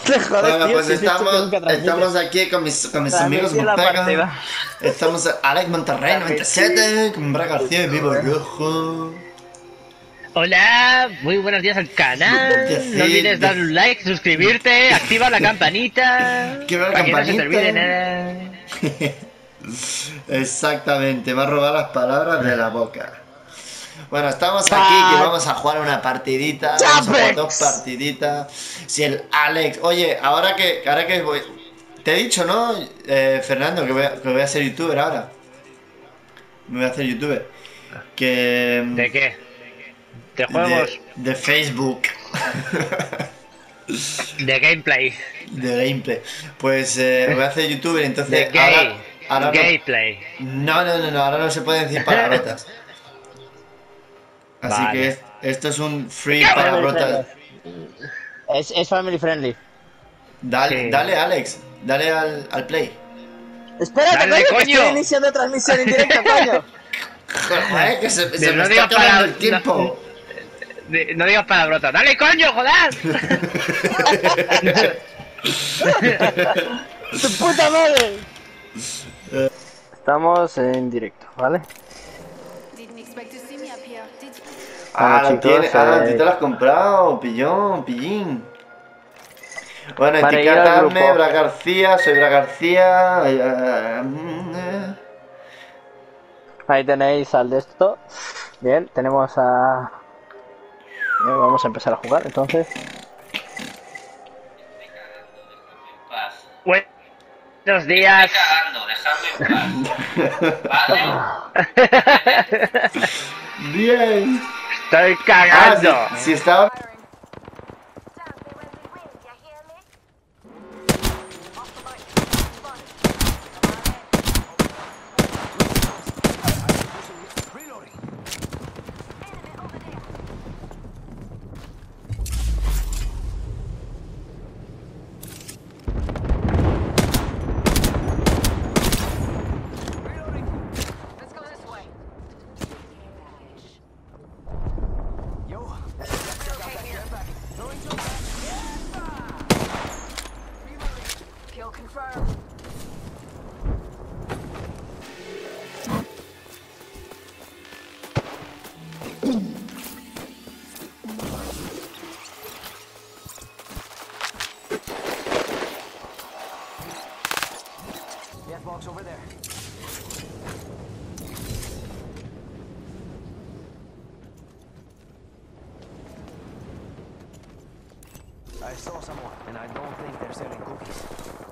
Joder, Bueno, tío, pues si has dicho que nunca transmites. estamos aquí con mis amigos Transmitir la Montega. partida. Estamos Alex Monterrey Transmitir. 97, con Bra García y Vivo Rojo. Hola, muy buenos días al canal. No Decir, olvides dar un like, suscribirte, activa la campanita quiero la para que no se te olvide campanita. nada. Exactamente, me ha robado las palabras de la boca. Bueno, estamos aquí que vamos a jugar una partidita, vamos a jugar dos ¡Chapex! partiditas. Si el Alex, oye, ahora que voy, te he dicho, ¿no? Fernando, que voy a ser youtuber ahora. Me voy a hacer youtuber. Que ¿De qué? ¿De juegos? de Facebook. ¿De gameplay? De gameplay. Pues voy a hacer youtuber, ¿De entonces gay? ahora no. Gameplay. No, ahora no se pueden decir palabrotas. Así que Vale. esto es un free Family palabrotas. friendly. Es family friendly. Dale, Sí. Alex, dale al play. Espérate, ¡Dale, coño, que estoy coño! iniciando transmisión en directo, coño. Joder, que se me No está digas acabando el no, tiempo. no digas palabrotas. ¡Dale, coño, joder! ¡Tu puta madre! Estamos en directo, ¿vale? Didn't expect to see me up here, did you? Ah, Bueno, lo tiene. chicos, Ah, tú te lo has comprado, pillín. Bueno, para ir al etiquetadme, grupo. Bra García, soy Bra García. Ahí tenéis al de esto. Bien, tenemos a... Bien, vamos a empezar a jugar, entonces. Buenos días. Bien. Estoy Ah, cagando. si estaba. Let's go this way. Kill confirmed. Death box over there. I saw someone, and I don't think they're selling cookies.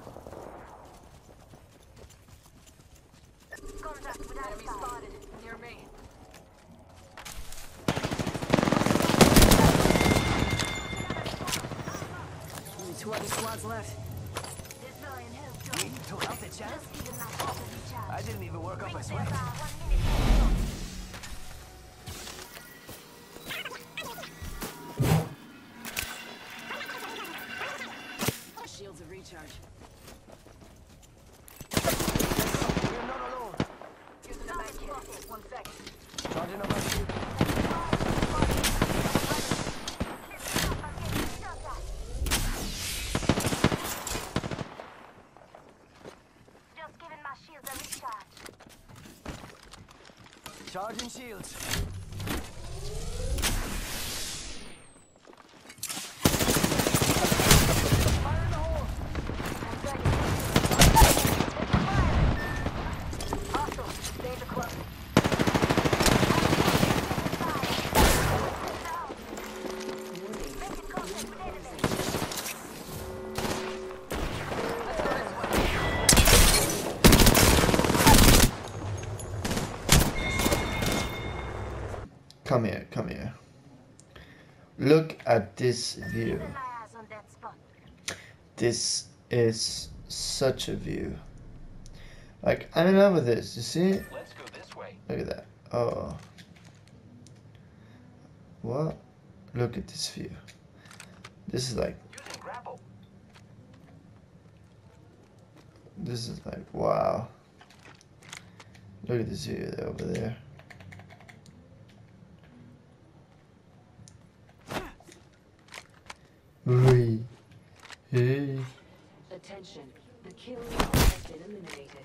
Enemy spotted. Near me. Only 2 other squads left. We took out the champ? I didn't even work up a sweat. Shields of recharge. We're not alone. Using a med kit. 1 sec. Charging up my shield. Charging shields. Fire in the hole. Hostile. Stay the close. Come here. Look at this view. This is such a view. Like, I'm in love with this, you see? Let's go this way. Look at that. Oh. What? Look at this view. This is like, Using grapple. this is like, wow. Look at this view over there. Ui. Hey. Attention, the kill leader has been eliminated.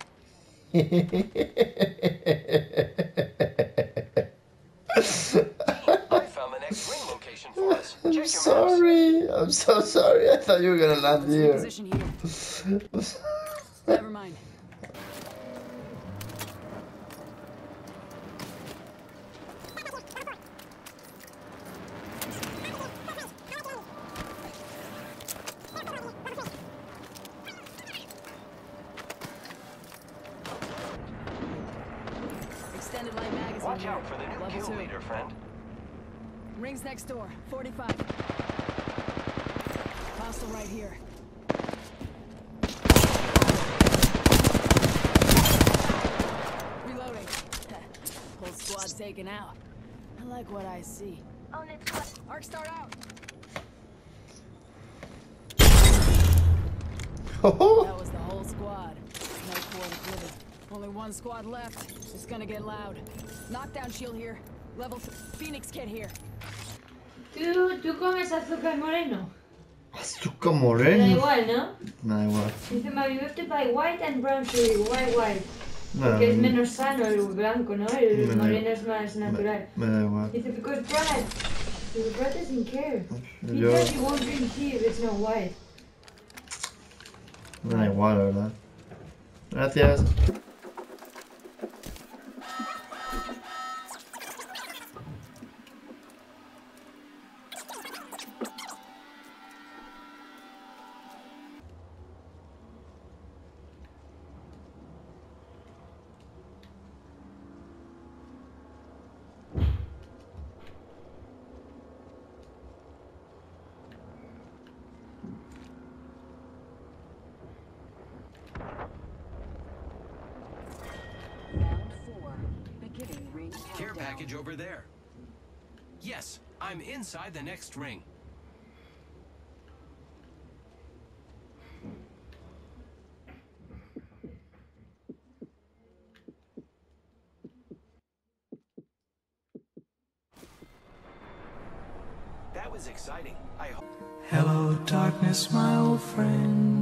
I found the next ring location for us. Check I'm your maps. sorry. I'm so sorry. I thought you were gonna land here. Position here. Never mind. Extended light magazine. Watch here. out for the new Level kill 2. leader, friend. Rings next door. 45. Hostile right here. Reloading. Whole squad taken out. I like what I see. Arc start out. That was the whole squad. No quarter living. Only one squad left. It's gonna get loud. Knockdown shield here. Level 3. Phoenix kit here. ¿Tú comes azúcar moreno? Azúcar Da moreno. igual, ¿no? Me da igual. Dice, mami, you have to buy white and brown sugar. Why white? No, Porque es menos sano el blanco, ¿no? El Me da- moreno es más natural. me da igual. Dice, because Brad doesn't care. He Yo says he won't drink tea if it's not white. me da igual, la verdad. Gracias. Round 4. Beginning ring Care countdown. package over there. Yes, I'm inside the next ring. That was exciting. I hope. Hello, darkness, my old friend.